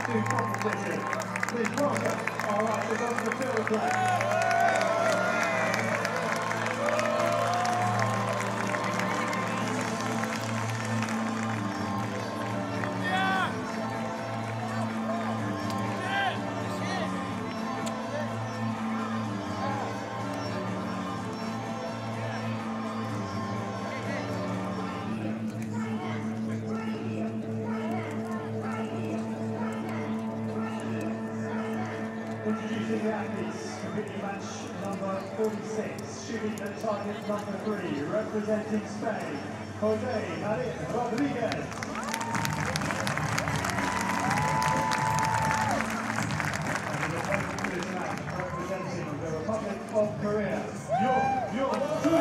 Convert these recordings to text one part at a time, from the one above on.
to competition. Please welcome our actors on the field play. Introducing the athletes, competing match number 46, shooting at target number 3, representing Spain, Marin, Rodriguez. And the opponent for this match, representing the Republic of Korea, Joo Jung.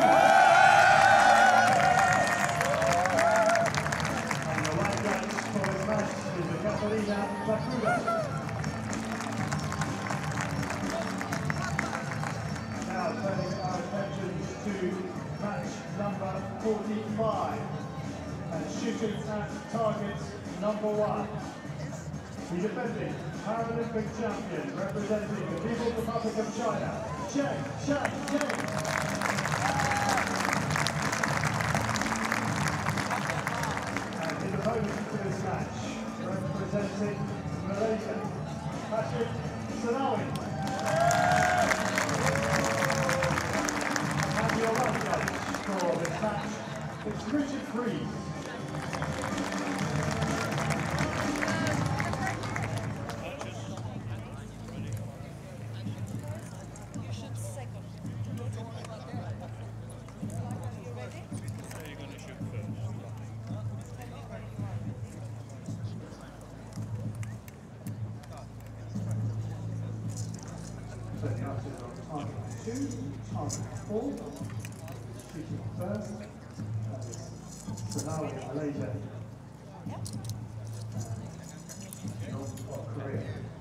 And the white judge for this match is the Catalina Bakuda. Now turning our attentions to match number 45 and shooting at target number 1. The defending Paralympic champion representing the People's Republic of China, Changjie Cheng. And his opponent for this match representing Malaysia, Sanawi. Your right judge for this match, it's Richard Freeze. You shoot second. You ready? So you're going to shoot first. So the answer is on target 2, target 4. Shooting first, that is Sanawi, Malaysia, North of Korea.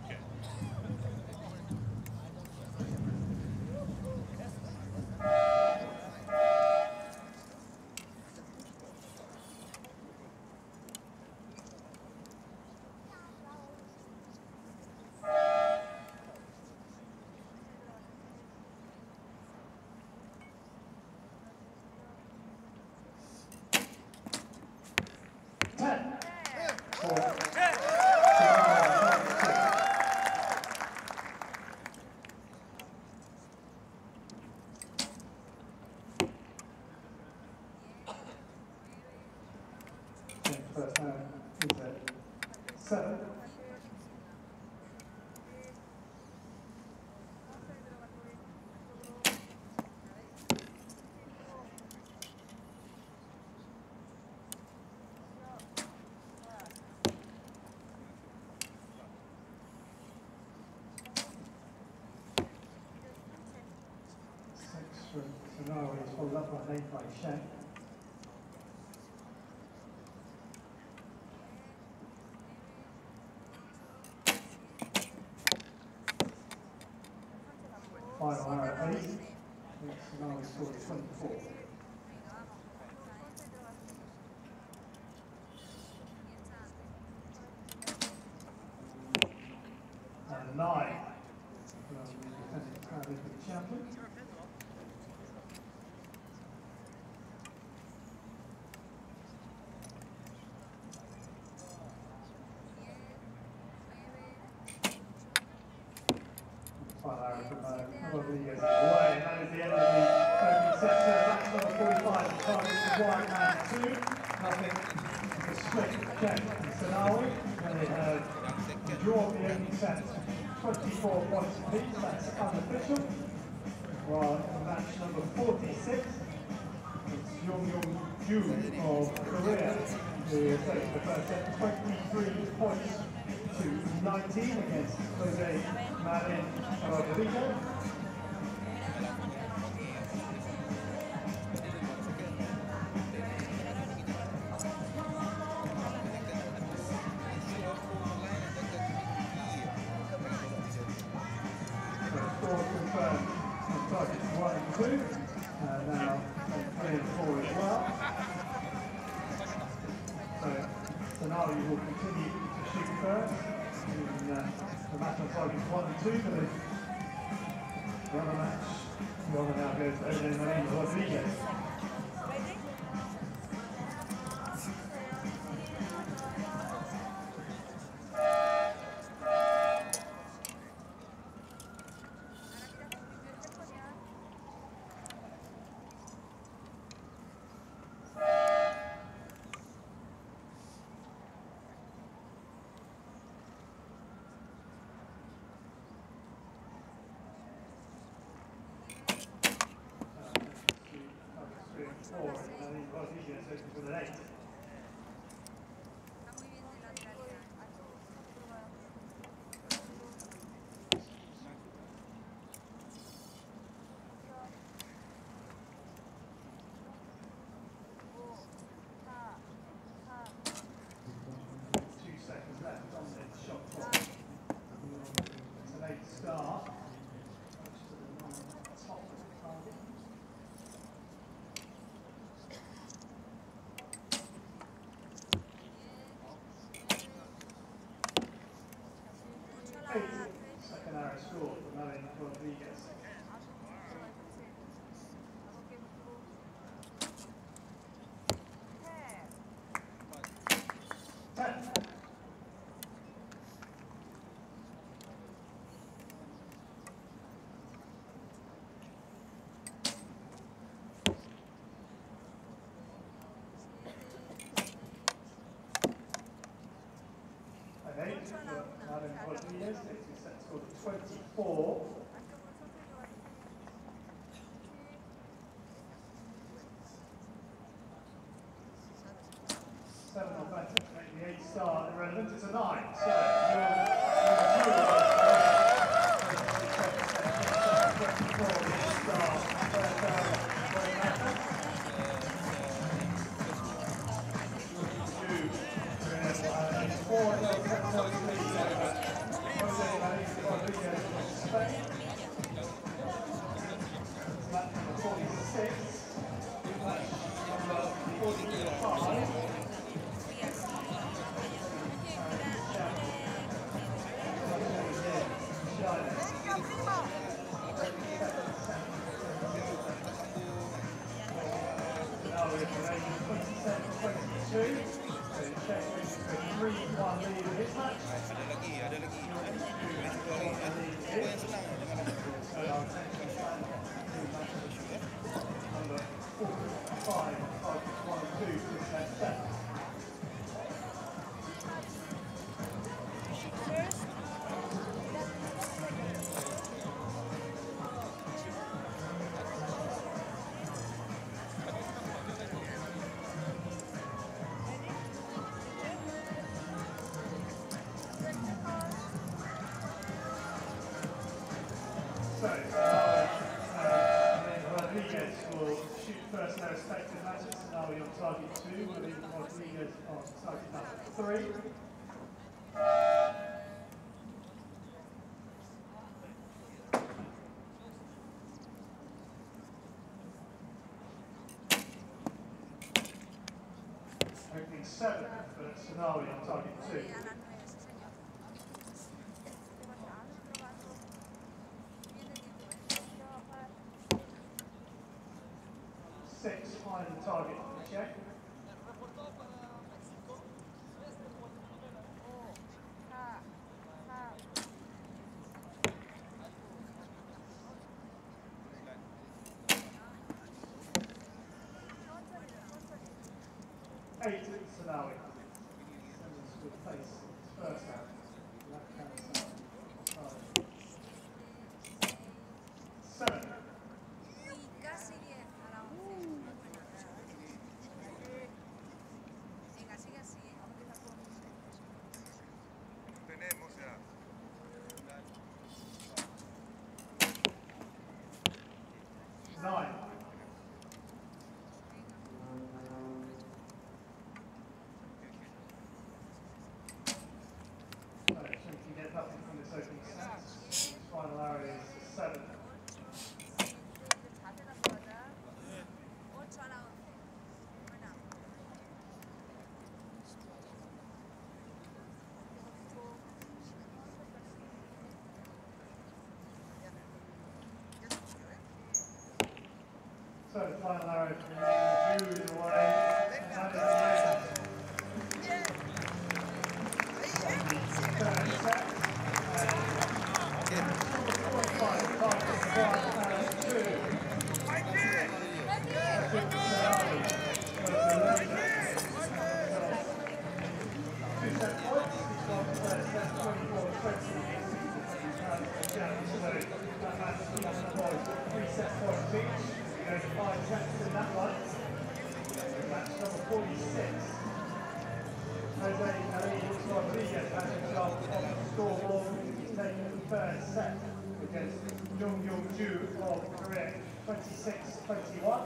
First hand is at 7. Sanawi is followed up on 8 by Cheng. Final arrow at 8. Sanawi scored 24. And 9. The defending Paralympic champion. Final arrow from Rodriguez away. That is the end of the opening section. Match number 45, the targets of 1 and 2. Nothing. A straight check from Sanawi. And they have drawn the opening set 24 points apiece. That's unofficial. While in match number 46, it's Joo Jung of Korea who takes the first set 23 points to 19 against Marin Rodriguez. So scores confirmed on targets 1 and 2, and now on 3 and 4 as well. So Sanawi will continue to shoot first. The match on target 1 and 2 for the other match. The other now goes to Marin Rodriguez. Ready? Second arrow score for Marin Rodriguez. 10. Marin Rodriguez takes his set score to 24. 7 on batter to make the 8 star irrelevant. It's a 9. So Rodriguez will shoot first their respective matches. Sanawi on target 2, Marin Rodriguez on target number 3. Opening 7 for Sanawi on target 2. 6 behind the target for Cheng. 8 Sanawi. Sends with place first out. Left hand side. 7. So the final arrow from Joo is away. And that is the end. Third set. Set points each. There's 5 sets in that one. Match number 46. Marin looks Rodriguez has himself on the scoreboard. He's taking the third set against Joo Jung of Korea, 26-21.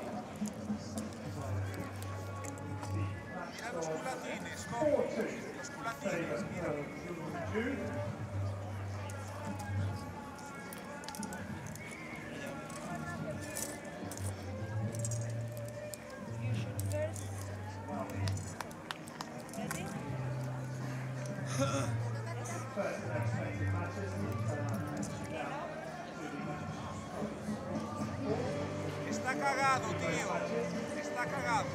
The match score 4-2 in favour of Joo Jung. Está cagado, tío. Está cagado.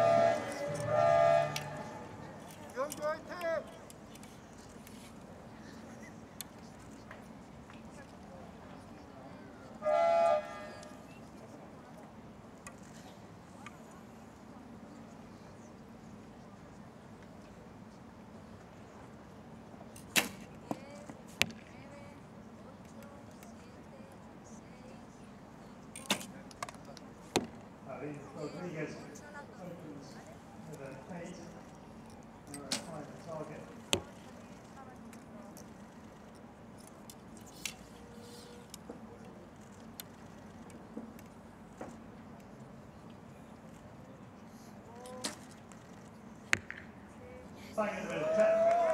Rodriguez opens with an 8. We're at 5 target. Bang in the middle, 10.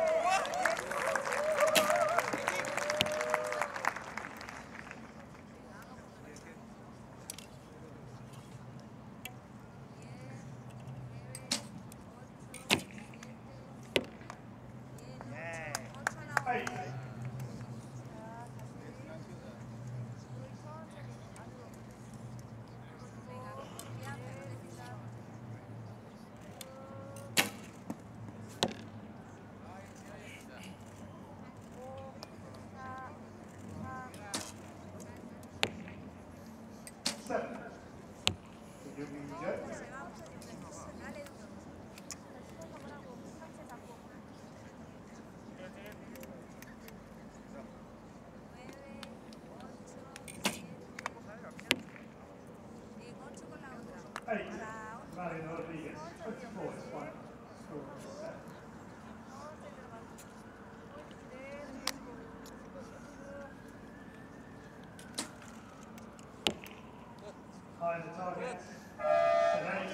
Marin Rodriguez, 24 is one score set. High in the target. Sanawi.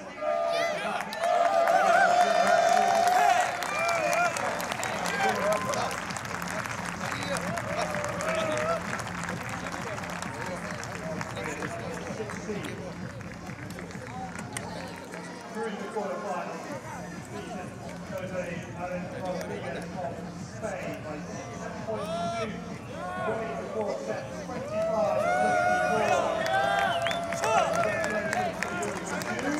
Through the quarterfinals, Marin Rodriguez of Spain by 6.2, winning the 4 sets, 25-24. Congratulations to Joo Jung.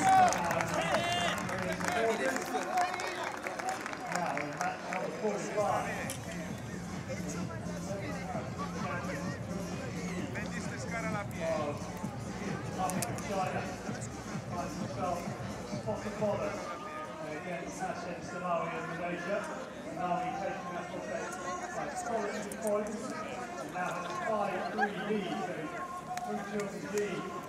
Now in match number 45. Republic of China finds himself spot the bottom against CHN, Sanawi and Malaysia. Sanawi taking that one by 42 points and now has a 5-3 lead. So Joo Jung to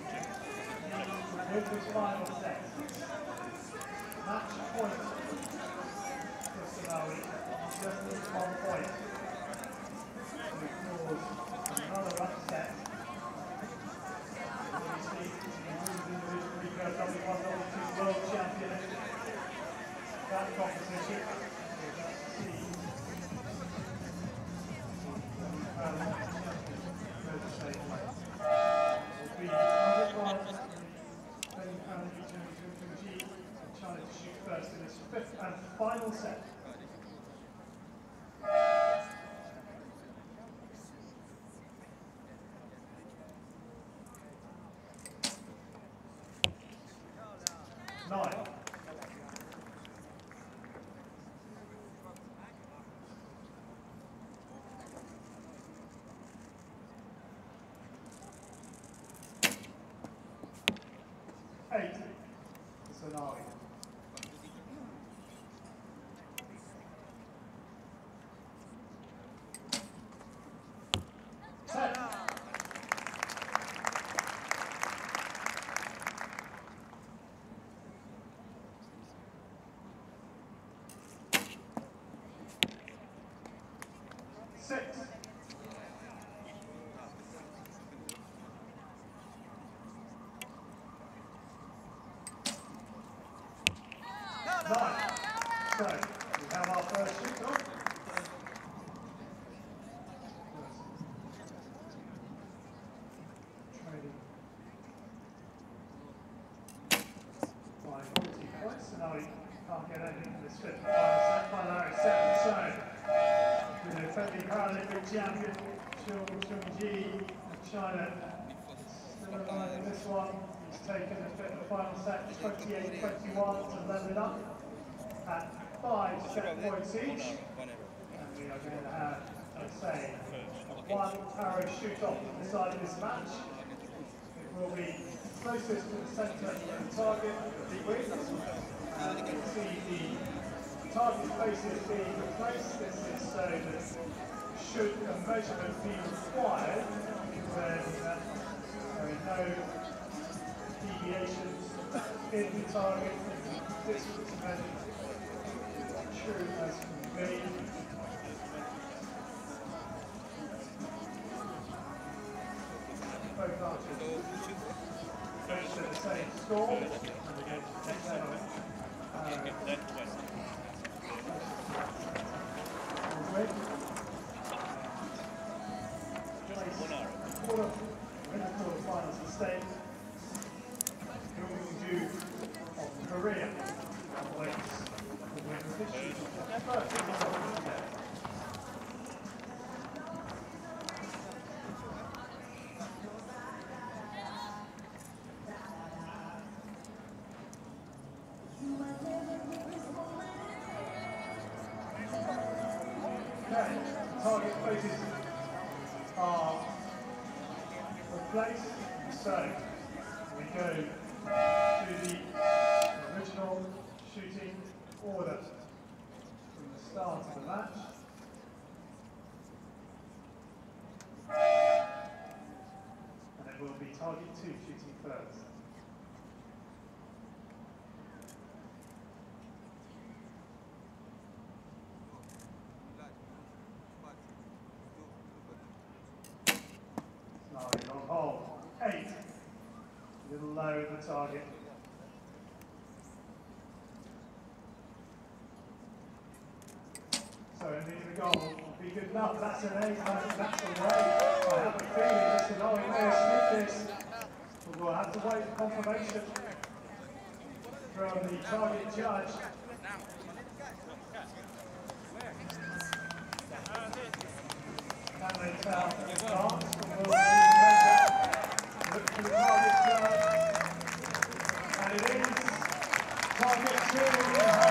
win this final set. Match point for Sanawi, just needs 1 point to cause another upset. World champion that competition. Will be number 1 in Paralympic Games China to shoot first in this 5th and final set. 9. Eight. Sanawi. 10. 6. 9. So, we have our first shoot off. Trading by 40 points, so now we can't get anything from this fifth and final set. Final hour is 7. So, the defending Paralympic champion, Changjie Cheng, still alive in this one. He's taken the fifth and final set 28-21 to level it up at 5 set points each. And we are going to have, let's say, one arrow shoot off to the side of this match. It will be closest to the centre of the target of the wings. And you can see the target faces being replaced. This is so that should a measurement be required, then there are no deviations in the target. Distance measured true as can be. Both archers finished at the same score. And we're going to take that on. Quarter-finals at stake. Joo Jung of Korea awaits the win of this shoot. First, okay, target faces are replaced, so we go to the original shooting order from the start of the match. And it will be target 2 shooting first. Sanawi long hole. 8. A little low in the target. So indeed the goal will be good enough. That's an 8. That's a way. I have a feeling that Sanawi may have sniffed this. But we'll have to wait for confirmation from the target judge. Can they tell the stance? Look to the target judge. And it is target 2.